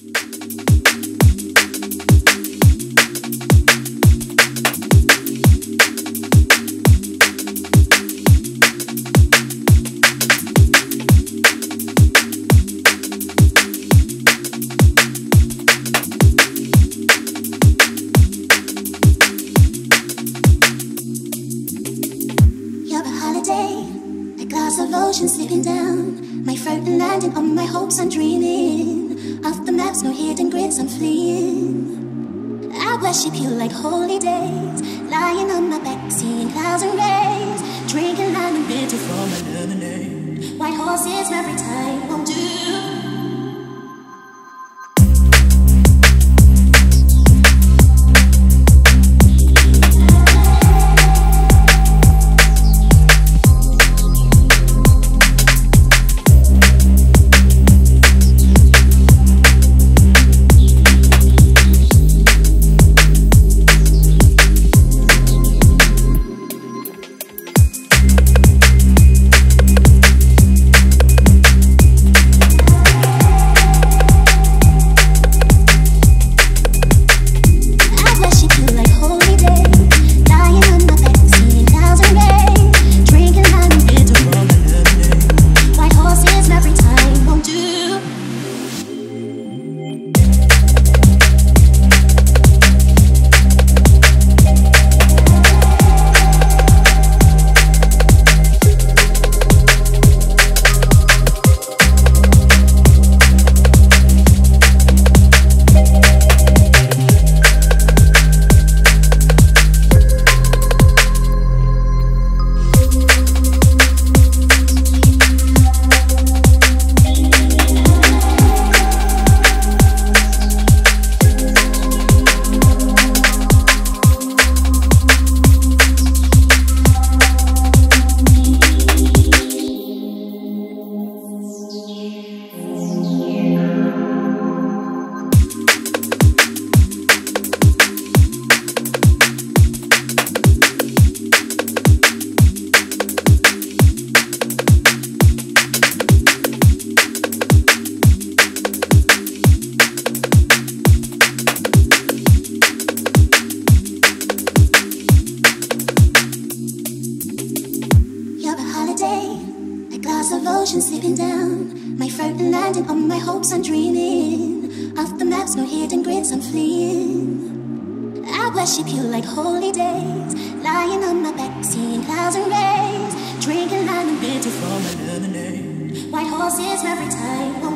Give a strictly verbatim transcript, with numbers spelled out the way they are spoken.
Sleeping down, my floating landing on my hopes. I'm dreaming of the maps, no hidden grids. I'm fleeing. I worship you like holy days, lying on my back, seeing clouds and rays, drinking lemon bitter from my lemonade. White horses every time won't do. Sleeping down, my floating landing on my hopes. I'm dreaming of the maps, no hidden grids. I'm fleeing. I worship you like holy days, lying on my back, seeing clouds and rays, drinking lemon bitter from my lemonade. White horses every time.